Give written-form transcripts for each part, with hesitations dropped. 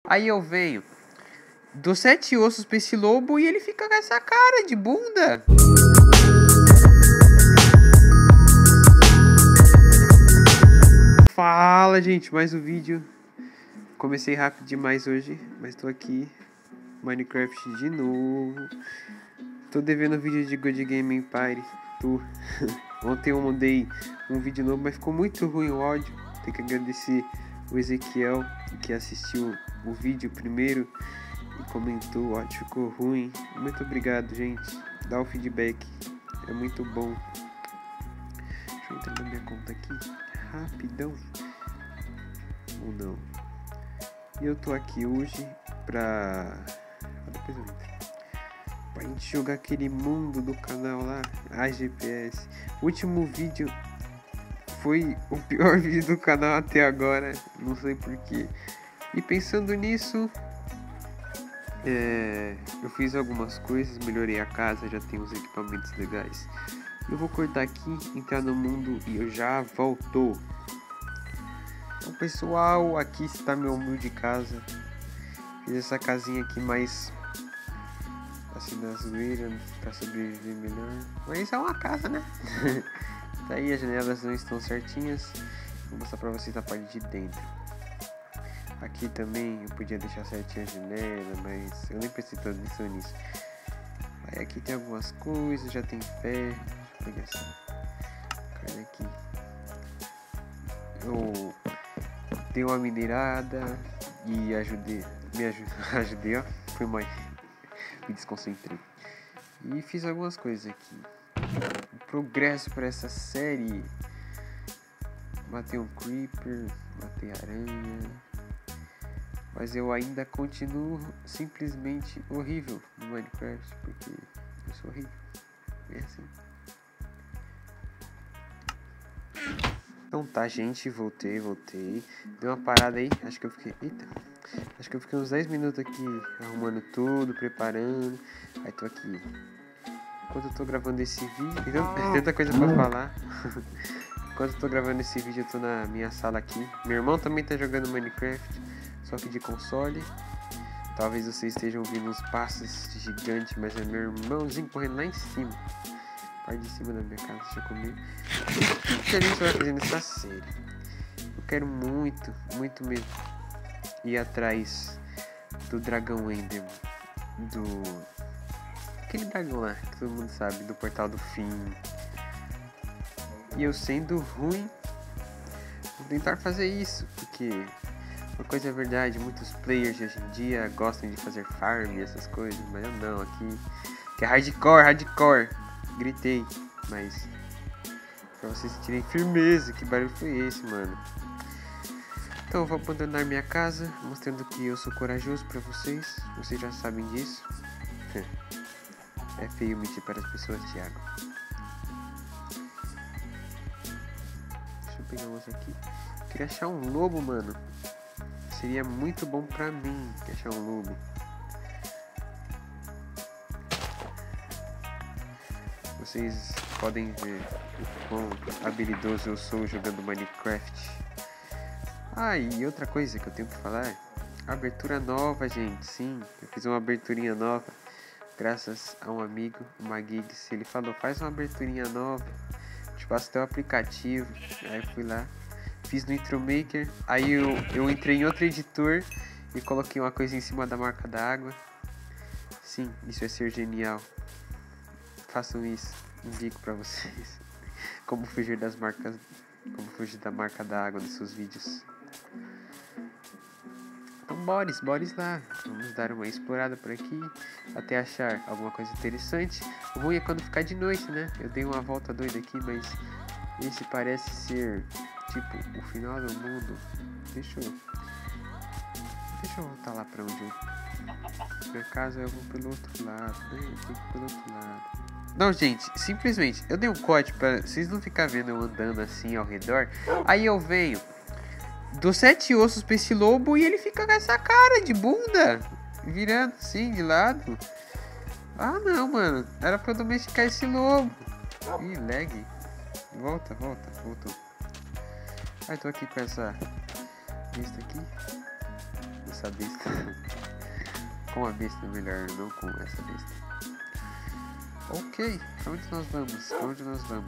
Aí eu venho dos 7 ossos pra esse lobo e ele fica com essa cara de bunda. Fala, gente, mais um vídeo. Comecei rápido demais hoje, mas tô aqui, Minecraft de novo. Tô devendo vídeo de Good Game Empire. Ontem eu mandei um vídeo novo, mas ficou muito ruim o áudio. Tenho que agradecer o Ezequiel, que assistiu o vídeo primeiro e comentou, o áudio ficou ruim. Muito obrigado, gente. Dá o feedback, é muito bom. Deixa eu entrar na minha conta aqui, rapidão. Ou não. E eu tô aqui hoje pra gente jogar aquele mundo do canal lá, AGPS. O último vídeo foi o pior vídeo do canal até agora, não sei porquê. E pensando nisso, eu fiz algumas coisas, melhorei a casa, já tenho uns equipamentos legais. Eu vou cortar aqui, entrar no mundo e eu já volto. Então, pessoal, aqui está meu humilde casa. Fiz essa casinha aqui mais assim na zoeira, pra sobreviver melhor. Mas é uma casa, né? Tá aí, as janelas não estão certinhas. Vou mostrar pra vocês a parte de dentro. Aqui também eu podia deixar certinha a janela, mas eu nem prestei tanta atenção nisso. Aí aqui tem algumas coisas, já tem ferro. Deixa eu pegar essa carne aqui. Eu dei uma minerada e ajudei, ó. Foi mais. Me desconcentrei. E fiz algumas coisas aqui. O progresso para essa série. Matei um creeper, matei aranha. Mas eu ainda continuo simplesmente horrível no Minecraft, porque eu sou horrível. É assim. Então tá, gente, voltei. Deu uma parada aí, acho que eu fiquei uns 10 minutos aqui arrumando tudo, preparando. Aí tô aqui. Enquanto eu tô gravando esse vídeo, tem tanta coisa pra falar. Enquanto eu tô gravando esse vídeo, eu tô na minha sala aqui. Meu irmão também tá jogando Minecraft, só que de console. Talvez vocês estejam ouvindo uns passos gigantes, mas é meu irmãozinho correndo lá em cima. Parte de cima da minha casa, deixa eu comer. O que a gente vai fazer nessa série? Eu quero muito mesmo ir atrás do dragão Enderman. Aquele dragão lá, que todo mundo sabe, do portal do fim. E eu sendo ruim, vou tentar fazer isso, porque uma coisa é verdade, muitos players de hoje em dia gostam de fazer farm e essas coisas, mas eu não, aqui que é hardcore. Gritei, mas pra vocês sentirem firmeza, que barulho foi esse, mano? Então eu vou abandonar minha casa, mostrando que eu sou corajoso pra vocês. Vocês já sabem disso. É feio mentir para as pessoas, Thiago. Deixa eu pegar umas aqui. Queria achar um lobo, mano. Seria muito bom pra mim achar um lobo. Vocês podem ver o quão habilidoso eu sou jogando Minecraft. E outra coisa que eu tenho que falar, abertura nova, gente. Sim, eu fiz uma aberturinha nova graças a um amigo, o Magigs. Ele falou, faz uma aberturinha nova, te passo teu aplicativo. Aí eu fui lá, fiz no Intro Maker. Aí eu entrei em outro editor e coloquei uma coisa em cima da marca d'água. Sim, isso é ser genial. Façam isso, indico pra vocês como fugir da marca da água nos seus vídeos. Então bora lá, vamos dar uma explorada por aqui até achar alguma coisa interessante. O ruim é quando ficar de noite, né? Eu dei uma volta doida aqui, mas esse parece ser tipo o final do mundo. Deixa eu voltar lá pra onde eu... Minha casa eu vou pelo outro lado, né? Eu tenho que ir pelo outro lado. Não, gente, simplesmente, eu dei um corte pra vocês não ficarem vendo eu andando assim ao redor. Aí eu venho dos 7 ossos pra esse lobo e ele fica com essa cara de bunda, virando assim de lado. Ah não, mano, era pra eu domesticar esse lobo. Ih, lag. Voltou. Aí tô aqui com essa lista aqui. essa besta. Com a besta melhor, não com essa besta. Ok, pra onde nós vamos? Pra onde nós vamos?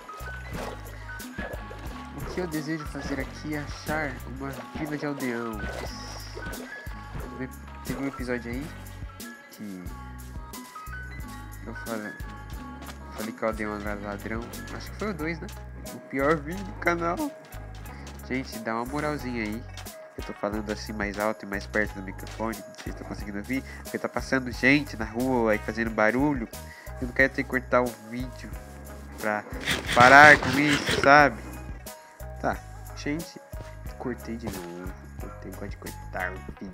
O que eu desejo fazer aqui é achar uma vila de aldeão. Teve um episódio aí que eu falei que o aldeão era ladrão. Acho que foi o 2, né? O pior vídeo do canal. Gente, dá uma moralzinha aí. Eu tô falando assim mais alto e mais perto do microfone. Não sei se estão conseguindo ouvir. Porque tá passando gente na rua e fazendo barulho. Eu não quero ter que cortar o vídeo pra parar com isso, sabe? Tá, gente, cortei de novo. Eu gosto de cortar o vídeo.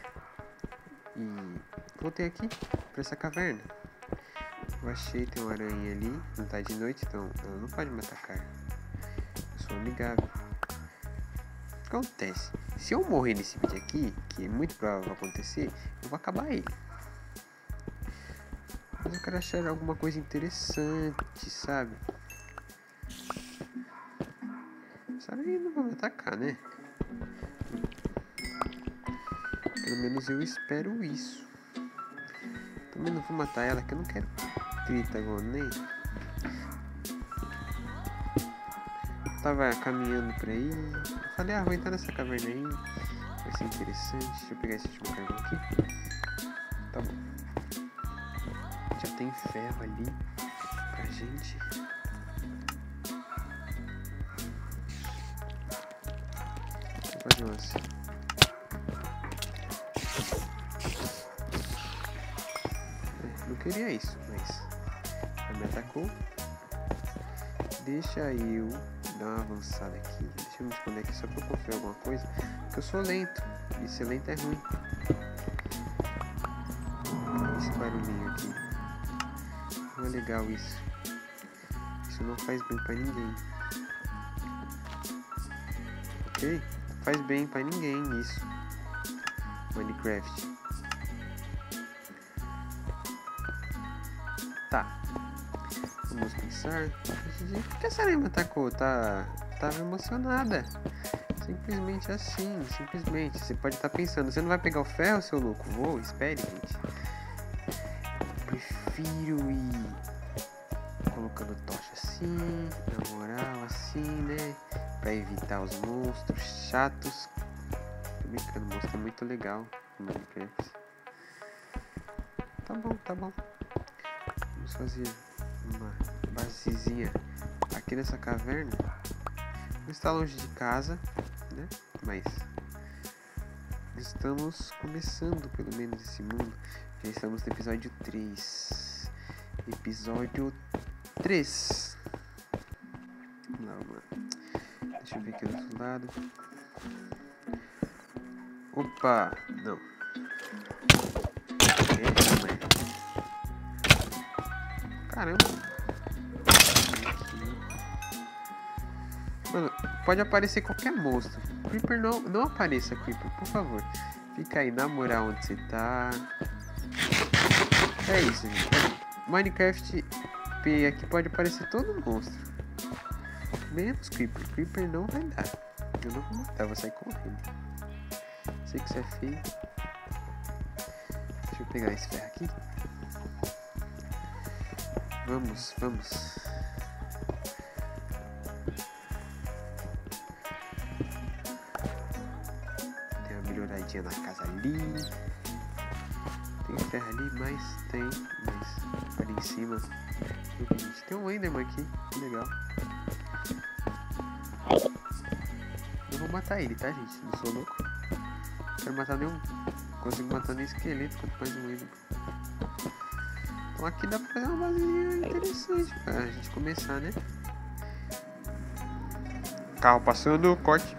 E voltei aqui pra essa caverna. Eu achei, tem uma aranha ali. Não tá de noite, então ela não pode me atacar. Eu sou amigável. Acontece, se eu morrer nesse vídeo aqui, que é muito provável acontecer, eu vou acabar ele. Mas eu quero achar alguma coisa interessante, sabe? Essa aranha não vai me atacar, né? Pelo menos eu espero isso. Também não vou matar ela, que eu não quero treta agora, nem. Tava caminhando por aí. Falei, vou entrar nessa caverna aí. Vai ser interessante. Deixa eu pegar esse último carvão aqui. Tá bom. Já tem ferro ali pra gente. Vou fazer umas. Não queria isso, mas ela me atacou. Deixa eu dar uma avançada aqui. Deixa eu me esconder aqui só pra eu confiar em alguma coisa. Porque eu sou lento. E ser lento é ruim. Esse barulhinho aqui. Não é legal isso. Isso não faz bem pra ninguém. Ok? Não faz bem pra ninguém isso. Minecraft. Tá. Vamos pensar. Por que essa aranha me atacou? Tava emocionada. Simplesmente assim, simplesmente. Você pode estar pensando, você não vai pegar o ferro, seu louco? Vou, espere, gente. Prefiro ir colocando tocha assim, na moral, assim, né? Pra evitar os monstros chatos. Tô brincando, o monstro é muito legal no Minecraft. Tá bom, tá bom. Vamos fazer uma basezinha aqui nessa caverna. Não está longe de casa, né? Mas estamos começando pelo menos esse mundo. Já estamos no episódio 3. Episódio 3. Vamos lá. Deixa eu ver aqui do outro lado. Opa! Não. Caramba. Mano, pode aparecer qualquer monstro. Creeper não apareça, Creeper, por favor. Fica aí, na moral, onde você tá. É isso, gente. Minecraft P aqui pode aparecer todo monstro. Menos Creeper. Creeper não vai dar. Eu não vou matar, vou sair correndo. Sei que isso é feio. Deixa eu pegar esse ferro aqui. Vamos. Tem uma melhoradinha na casa ali. Tem ferro ali, mas tem. Mas ali em cima. Tem um Enderman aqui. Que legal. Eu vou matar ele, tá, gente? Não sou louco. Não quero matar nenhum. Não consigo matar nem esqueleto, quanto mais um Enderman. Então aqui dá pra fazer uma basezinha interessante pra gente começar, né? Carro passando, corte.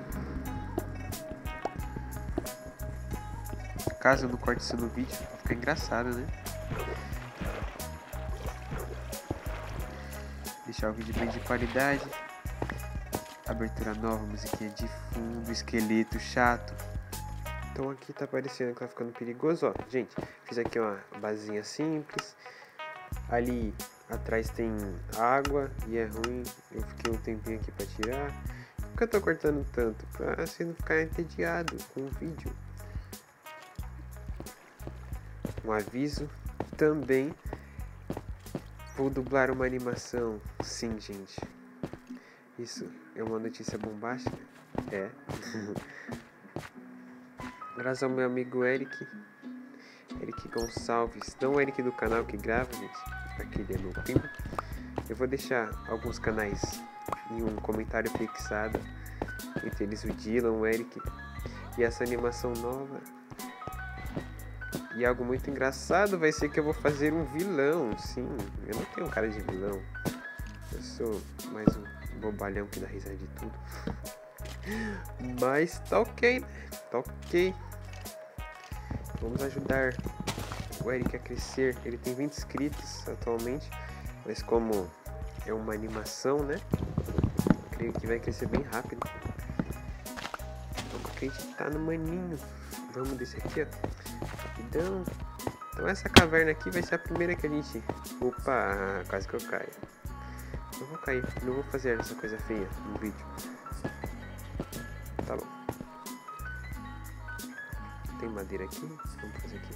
Caso eu não corte isso no vídeo, vai ficar engraçado, né? Deixar o vídeo bem de qualidade. Abertura nova, musiquinha de fundo, esqueleto chato. Então aqui tá parecendo que tá ficando perigoso, ó. Gente, fiz aqui uma basezinha simples. Ali atrás tem água e é ruim. Eu fiquei um tempinho aqui pra tirar. Por que eu tô cortando tanto? Pra assim não ficar entediado com o vídeo. um aviso, também vou dublar uma animação. Sim, gente. Isso é uma notícia bombástica? É. Graças ao meu amigo Eric Gonçalves, não o Eric do canal que grava, gente, aquele é meu primo. Eu vou deixar alguns canais em um comentário fixado, entre eles o Dylan, o Eric, e essa animação nova. E algo muito engraçado vai ser que eu vou fazer um vilão. Sim, eu não tenho cara de vilão, eu sou mais um bobalhão que dá risada de tudo. Mas tá ok, né? Tá ok. Vamos ajudar o Eric a crescer. Ele tem 20 inscritos atualmente, mas como é uma animação, né? Creio que vai crescer bem rápido. Vamos acreditar no maninho. Vamos descer aqui, ó. Rapidão. Então essa caverna aqui vai ser a primeira que a gente... Opa, quase que eu caio. Não vou cair, não vou fazer essa coisa feia no vídeo. Tá bom. Tem madeira aqui? Vamos fazer aqui.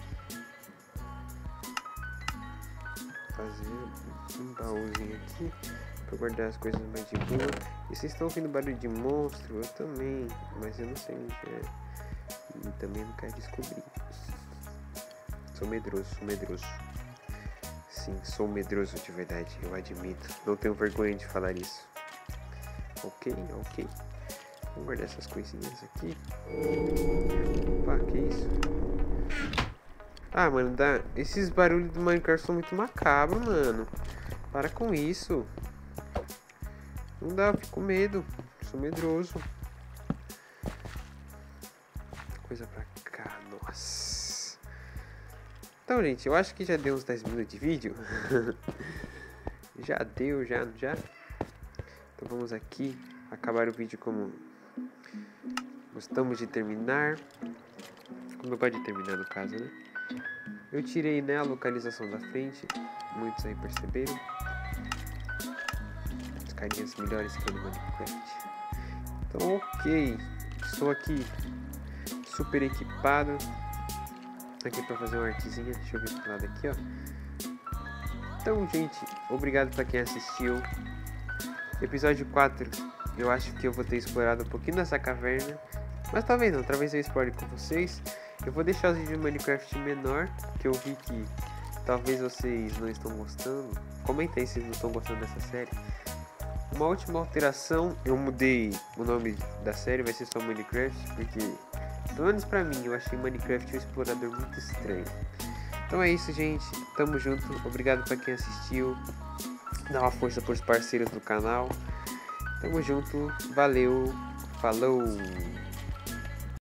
Fazer um baúzinho aqui pra guardar as coisas mais de boa. E vocês estão ouvindo barulho de monstro? Eu também, mas eu não sei onde é. E também não quero descobrir. Sou medroso. Sim, sou medroso de verdade, eu admito. Não tenho vergonha de falar isso. Ok. Vamos guardar essas coisinhas aqui. Opa, que isso? Ah, mano, esses barulhos do Minecraft são muito macabros, mano. Para com isso. Não dá, eu fico com medo. Sou medroso. Coisa pra cá, nossa. Então, gente, eu acho que já deu uns 10 minutos de vídeo. Já deu, já. Então vamos aqui acabar o vídeo como gostamos de terminar. Como eu gosto de terminar no caso, né? Eu tirei, né, a localização da frente. Muitos aí perceberam. As carinhas melhores que no Minecraft. Então, ok. Estou aqui super equipado. Aqui para fazer uma artezinha. Deixa eu ver pro lado aqui, ó. Então, gente, obrigado para quem assistiu. Episódio 4. Eu acho que eu vou ter explorado um pouquinho dessa caverna. Mas talvez não, talvez eu explore com vocês. Eu vou deixar os vídeos de Minecraft menor, que eu vi que talvez vocês não estão gostando. Comentem se vocês não estão gostando dessa série. Uma última alteração, eu mudei o nome da série, vai ser só Minecraft, porque, pelo menos pra mim, eu achei Minecraft um explorador muito estranho. Então é isso, gente, tamo junto, obrigado pra quem assistiu, dá uma força pros parceiros do canal. Tamo junto, valeu, falou!